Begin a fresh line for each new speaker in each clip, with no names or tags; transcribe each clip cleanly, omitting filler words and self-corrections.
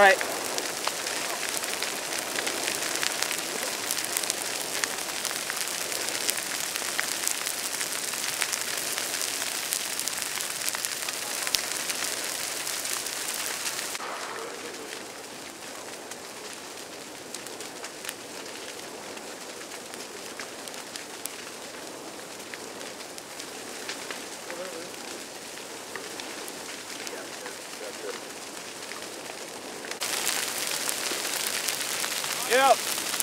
right. Yep.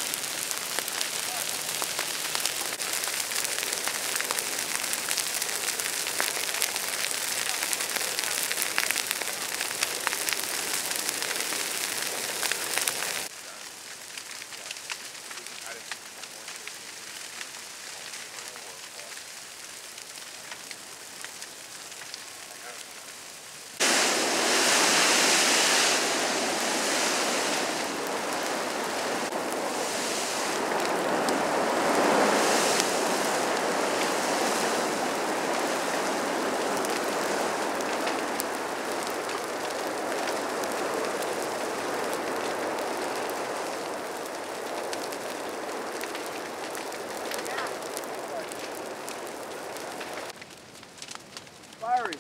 Fiery.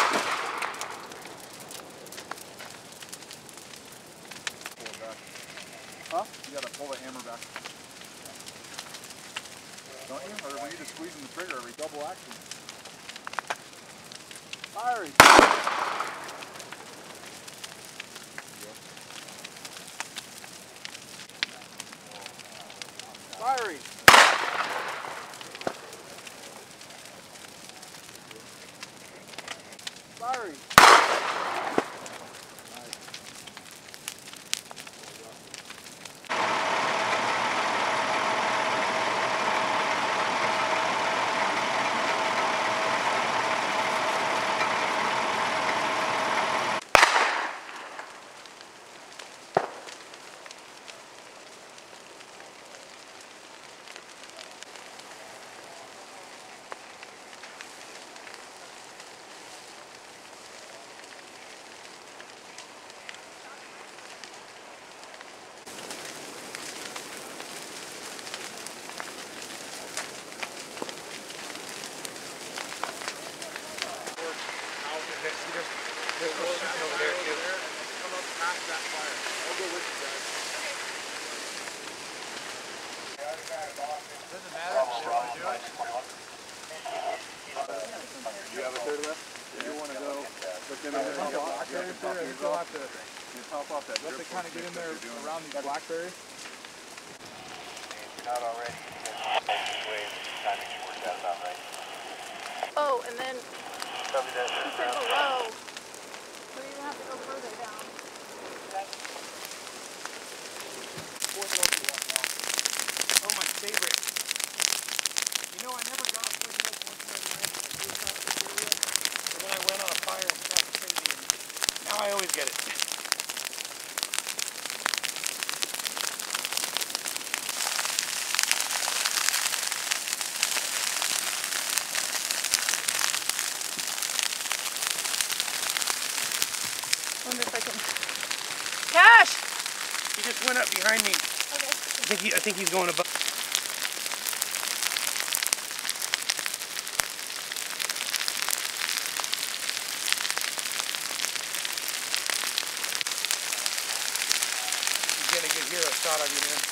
Pull it back. Huh? You gotta pull the hammer back. Don't you? Or when you're just squeezing the trigger every double action.
Fiery. Fiery. Fiery.
There's no shooting over there too. Come up past that fire. I'll go with you guys. Doesn't matter if you want to do it.
You have a third left? If you want to go, look in there and top off. You still have to top off that drip.
Kind of get in there around these blackberries.
If you're not already, this way timing should work out about right.
Oh, and then
Probably
he said below, so you're gonna have to go further down.
Oh, my favorite. You know, I never got Foothills once in my life when I moved out to this area. But then I went on a fire and got crazy, and now I always get it.
Wonder if I can. Cash!
He just went up behind me.
Okay.
I think he's going above. He's gonna get here a shot of you, man.